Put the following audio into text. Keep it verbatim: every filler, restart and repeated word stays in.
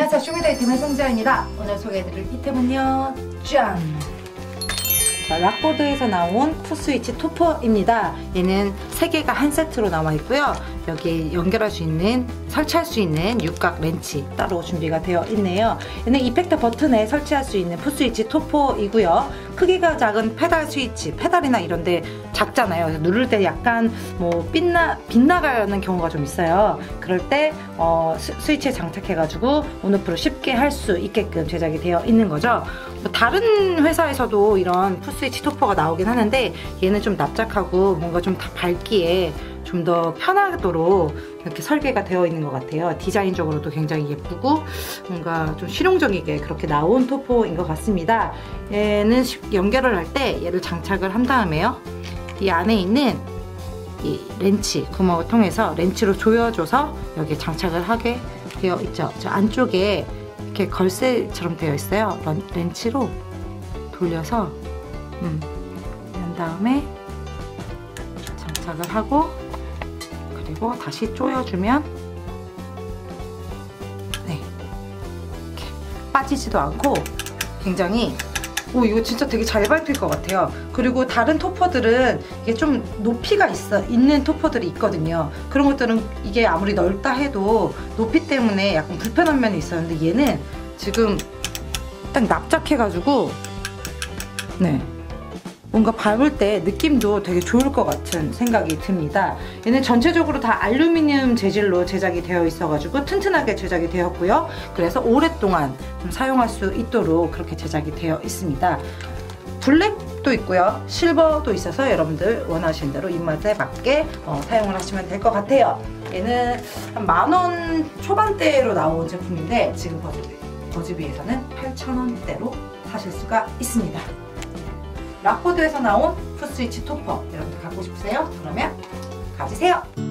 안녕하세요. 쇼미더 이템의 송지아입니다. 오늘 소개해드릴 이템은요, 짠! 자, 락보드에서 나온 풋스위치 토퍼입니다. 얘는 세 개가 한 세트로 나와 있고요. 여기 연결할 수 있는, 설치할 수 있는 육각 렌치 따로 준비가 되어 있네요. 얘는 이펙트 버튼에 설치할 수 있는 풋스위치 토퍼이고요. 크기가 작은 페달 스위치, 페달이나 이런데 작잖아요. 그래서 누를 때 약간 뭐 빗나, 빗나가는 경우가 좀 있어요. 그럴 때 어, 스, 스위치에 장착해가지고 온오프로 쉽게 할 수 있게끔 제작이 되어 있는 거죠. 뭐 다른 회사에서도 이런 풋스위치 토퍼가 나오긴 하는데 얘는 좀 납작하고 뭔가 좀 다 밟기에 좀 더 편하도록 이렇게 설계가 되어 있는 것 같아요. 디자인적으로도 굉장히 예쁘고 뭔가 좀 실용적이게 그렇게 나온 토퍼인 것 같습니다. 얘는 연결을 할 때 얘를 장착을 한 다음에요. 이 안에 있는 이 렌치 구멍을 통해서 렌치로 조여줘서 여기에 장착을 하게 되어 있죠. 저 안쪽에 이렇게 걸쇠처럼 되어 있어요. 렌치로 돌려서 음, 연 다음에 장착을 하고 그리고 다시 조여주면 네, 이렇게 빠지지도 않고 굉장히 오 이거 진짜 되게 잘 밟힐 것 같아요. 그리고 다른 토퍼들은 이게 좀 높이가 있어 있는 토퍼들이 있거든요. 그런 것들은 이게 아무리 넓다 해도 높이 때문에 약간 불편한 면이 있었는데 얘는 지금 딱 납작해가지고 네 뭔가 밟을 때 느낌도 되게 좋을 것 같은 생각이 듭니다. 얘는 전체적으로 다 알루미늄 재질로 제작이 되어 있어가지고 튼튼하게 제작이 되었고요. 그래서 오랫동안 사용할 수 있도록 그렇게 제작이 되어 있습니다. 블랙도 있고요. 실버도 있어서 여러분들 원하시는 대로 입맛에 맞게 어, 사용을 하시면 될 것 같아요. 얘는 한 만 원 초반대로 나온 제품인데 지금 버즈비, 버즈비에서는 팔천 원대로 사실 수가 있습니다. 락보드에서 나온 풋스위치 토퍼 여러분들 갖고 싶으세요? 그러면 가지세요!